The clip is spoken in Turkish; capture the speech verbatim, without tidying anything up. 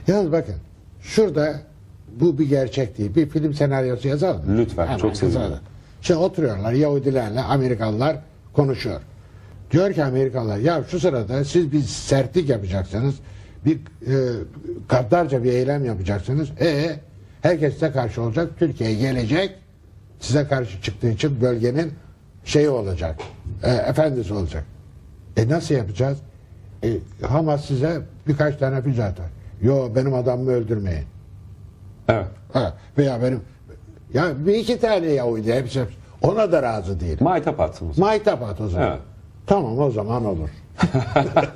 Yalnız bakın şurada bu bir gerçek değil. Bir film senaryosu yazalım. Lütfen, Hemen çok sevinirim. yazalım. Şimdi oturuyorlar Yahudilerle Amerikalılar konuşuyor. Diyor ki Amerikalılar ya şu sırada siz bir sertlik yapacaksınız. Bir e, gaddarca bir eylem yapacaksınız. E herkes size karşı olacak. Türkiye gelecek. Size karşı çıktığı için bölgenin şeyi olacak. E, efendisi olacak. E nasıl yapacağız? E, Hamas size birkaç tane füze atar. Yo benim adamımı öldürmeyin. Evet. Ha, veya benim ya bir iki tane Yahudi hepsi ona da razı değil. Maytap atsın. Maytap at o zaman. Evet. Tamam o zaman olur.